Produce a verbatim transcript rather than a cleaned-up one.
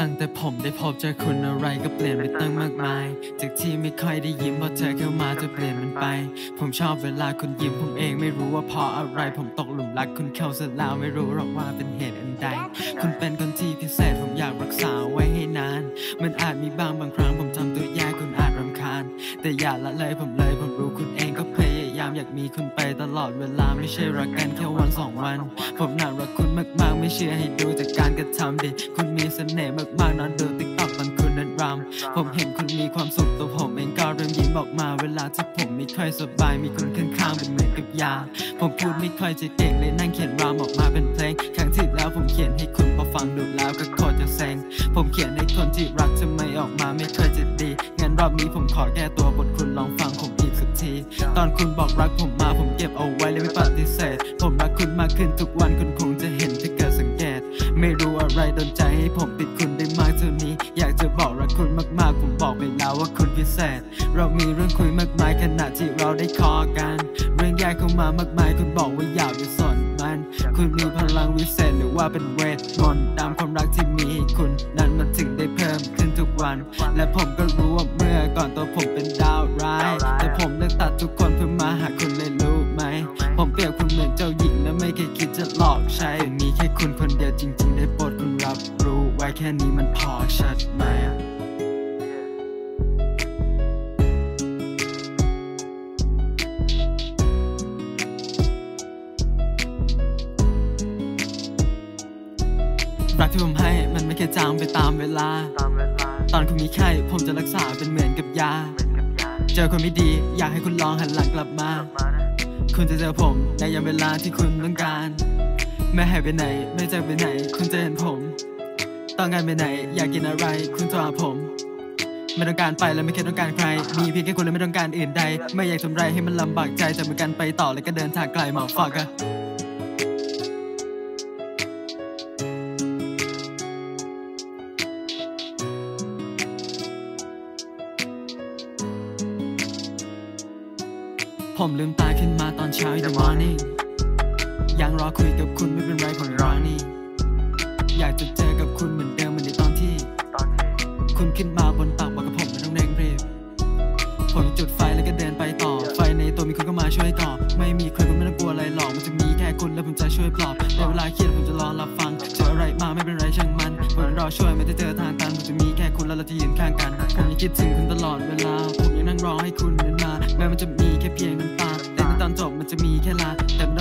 ตั้งแต่ผมได้พบเจอคุณอะไรก็เปลี่ยนไปตั้งมากมายจากที่ไม่ค่อยได้ยิ้มพอเธอเข้ามาจะเปลี่ยนมันไปผมชอบเวลาคุณยิ้มผมเองไม่รู้ว่าเพราะอะไรผมตกหลุมรักคุณเข้าซะแล้วไม่รู้หรอกว่าเป็นเหตุอันใดคุณเป็นคนที่พิเศษผมอยากรักษาไว้ให้นานมันอาจมีบางบางครั้งผมทำตัวแย่คุณอาจรำคาญแต่อย่าละเลยผมเลยผมรู้คุณเองก็พยายามอยากมีคุณไปตลอดเวลาไม่ใช่รักกันแค่วันสองวันผมน่ารักคุณมากๆไม่เชื่อให้ดูจากการกระทำดิคุณมีเสน่ห์มากๆนอนดูติ๊กต็อกตอนคุณนั้นรำผมเห็นคุณมีความสุขตัวผมเองก็เริ่มยิ้มออกมาเวลาที่ผมไม่ค่อยสบายมีคุณข้างๆเป็นเหมือนกับยาผมพูดไม่ค่อยจะเก่งเลยนั่งเขียนรำออกมาเป็นเพลงครั้งที่แล้วผมเขียนให้คุณพอฟังดูแล้วก็โคตรจะเซ็งผมเขียนให้คนที่รักทำไมออกมาไม่เคยจะดีงั้นรอบนี้ผมขอแก้ตัวบทคุณลองฟังผมอีกสักทีตอนคุณบอกรักผมมาผมเก็บเอาไว้เลยไม่ปฏิเสธผมรักคุณมากขึ้นทุกวันคุณคงจะเห็นถ้าเกิดสังเกตไม่รู้อะไรโดนใจให้ผมติดคุณได้มากเท่านี้อยากจะบอกรักคุณมากๆผมบอกไปแล้วว่าคุณพิเศษเรามีเรื่องคุยมากมายขณะที่เราได้คอกันเรื่องแย่เข้ามามากมายคุณบอกว่าอยากจะสนมันคุณมีพลังวิเศษหรือว่าเป็นเวทมนต์ตามความรักที่มีให้คุณนั้นมันถึงได้เพิ่มขึ้นทุกวันและผมก็รู้ว่าเมื่อก่อนตัวผมเป็นดาวร้ายแต่ผมเลือกตัดทุกคนเพื่อมาหาคุณเลยรู้ไหมผมเปรียบคุณเหมือนเจ้าหญิงและไม่เคยคิดจะหลอกใช้ผมมีแค่คุณคนเดียวจริงๆได้โปรดคุณรับรู้ไว้แค่นี้มันพอชัดไหมรักที่ผมให้มันไม่แค่จางไปตามเวลาตอนคุณมีไข้ผมจะรักษาเป็นเหมือนกับยาเจอคนไม่ดีอยากให้คุณลองหันหลังกลับมาคุณจะเจอผมในยามเวลาที่คุณต้องการไม่ให้ไปไหนไม่จากไปไหนคุณจะเห็นผมต้องการไปไหนอยากกินอะไรคุณโทรหาผมไม่ต้องการไปและไม่เคยต้องการใครมีเพียงแค่คุณและไม่ต้องการอื่นใดไม่อยากทำไรให้มันลำบากใจจะเหมือนกันไปต่อและก็เดินทางไกลหมอฟักอะผมลืมตาขึ้นมาตอนเช้า in the morning ยังรอคุยกับคุณไม่เป็นไรผมรอนี่อยากจะเจอกับคุณเหมือนเดิมเหมือนในตอนที่คุณขึ้นมาบนตักบอกกับผมไม่ต้องเร่งรีบผมจุดไฟแล้วก็เดินไปต่อไฟในตัวมีคุณก็มาช่วยต่อไม่มีใครคุณไม่ต้องกลัวอะไรหรอกมันจะมีแค่คุณแล้วผมจะช่วยปลอบในเวลาเครียดผมจะรอรับฟังเจออะไรมาไม่เป็นไรช่างมันผมรอช่วยไม่ได้เจอทางตันผมจะมีแค่คุณแล้วเราจะยืนข้างกันผมยังคิดถึงคุณตลอดเวลาผมยังนั่งรอให้คุณเดินมาแม้มันจะมีแค่เพียงน้ำตาแต่ในตอนจบมันจะมีแค่ลาแต่